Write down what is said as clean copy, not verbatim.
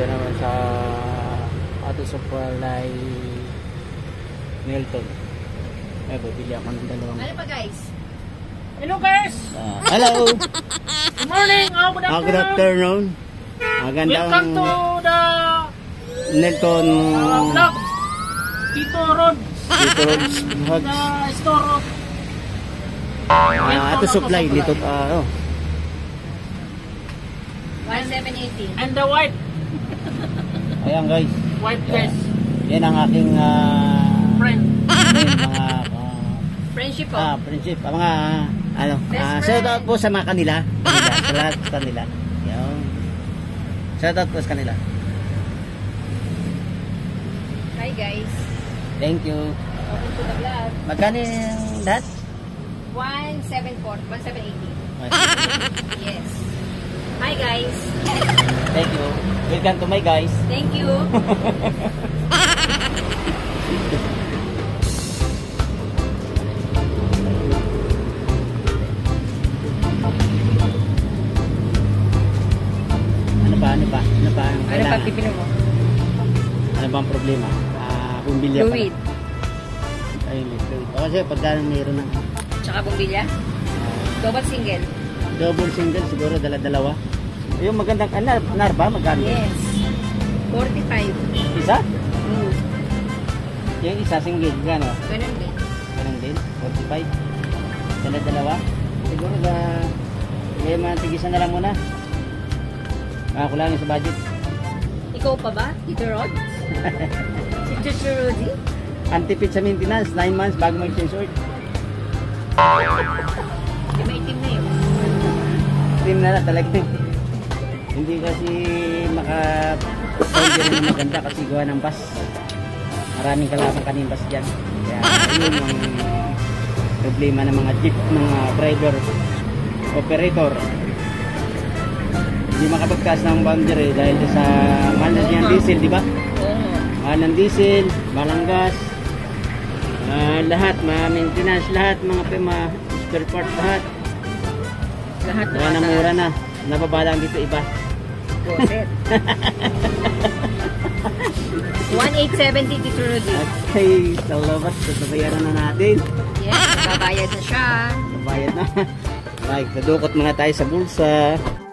naman sa Auto Supply Milton. Ay, bibili ako ng dalawang. Ano pa guys? Hello guys! Hello! Good morning! Good afternoon! Good afternoon! Magandang Welcome to the Milton vlog. Tito Rod. Tito Rod's Vlogs. The store of Auto Supply dito. 1780. and the white. Ayan guys. White dress. Yan ang aking Friend. mga Friendship po. friendship. Mga Best shout friend. out po sa mga kanila. Sa lahat sa kanila. Yan. Shout out po sa kanila. Hi guys. Thank you. Welcome to the vlog. Magkano yung lahat? 1780. Yes. Hi guys. Thank you. Welcome to my guys. Thank you. Ano pa? Ano pa ang Ano pa kailangan? pipino mo? Ano ba ang problema? Bumbilya pa. Fluid. Ayun, fluid. O kasi pagka mayroon ng Tsaka bumbilya. Double single. double single, siguro dala-dalawa. Yung magandang narba, magkano? Yes. 45. Isa? Mm. Yung isa single, gano? Ganun din. Ganun din, 45. Dala-dalawa. Siguro may mga tigisan na lang muna. Kulangin sa budget. Ikaw pa ba? Tito Rod? Si Tito Rudy? Antipid sa maintenance, 9 months bago mag-change oil. Di maitim na yun. Team na talaga. Hindi kasi maka-order na maganda kasi gawa ng bus. Maraming kalabang kaning bus dyan. Kaya yun ang problema ng mga jeep, mga driver, operator. Hindi makapagtaas ng boundary dahil sa mahal na ng diesel, di ba? Oo. Mahal ng diesel, mahal ng gas, lahat, maintenance, lahat, mga spare part, lahat. Lahat na Kaya namura na. Nababalang dito iba. Goset. 1870 Tito Rudy. Okay, sa labas, sasabayaran na natin. Yes, babayad na siya. Sabayad na. Right, nadukot muna tayo sa bulsa.